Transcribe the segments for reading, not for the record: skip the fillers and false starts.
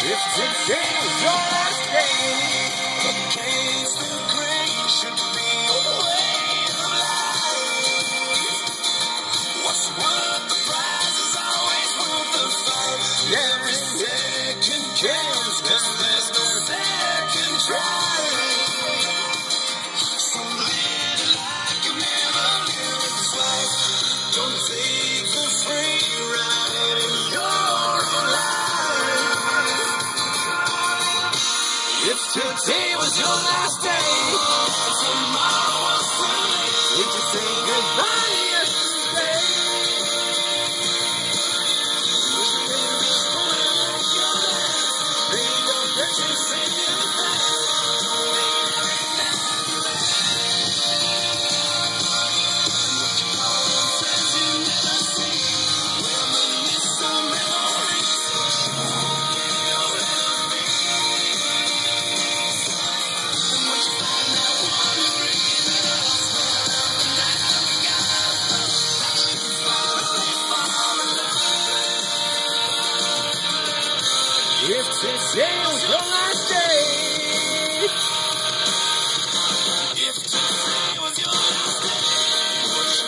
If today was your last day, the case to agree should be a way of life. What's worth the prize is always worth the fight. Every second counts, 'cause there's no second try. So live it like you never lived this life. Don't take the free ride in your own life. If today was your last day, and tomorrow was too late, would you say goodbye to yesterday? if today was your last day, If today was your last day, would you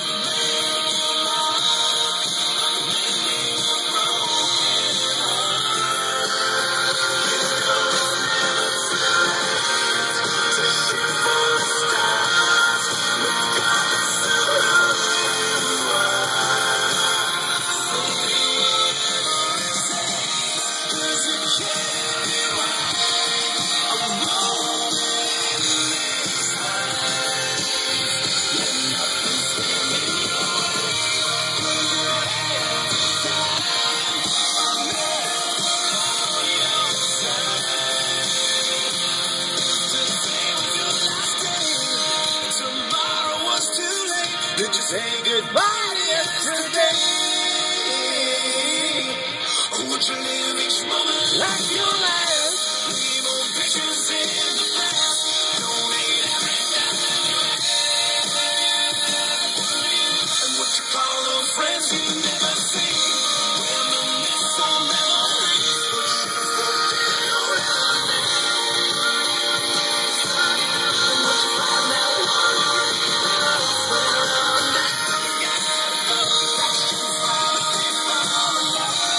tomorrow was too late? Did you say goodbye to yesterday? Or would you live each moment like your last? Leave old pictures in the past. Donate every dime you have. And what you call those friends you never see? Reminisce on memories, but you forget your enemies. And what you find out one day, swear on that you gotta go. That's too far to be followed.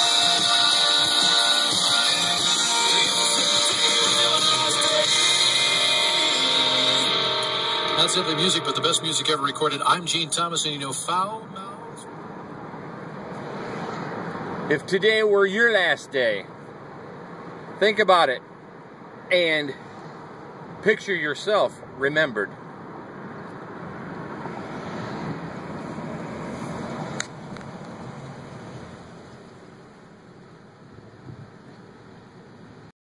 Not simply music, but the best music ever recorded. I'm Gene Thomas, and you know Foul Mouth. if today were your last day, think about it and picture yourself remembered.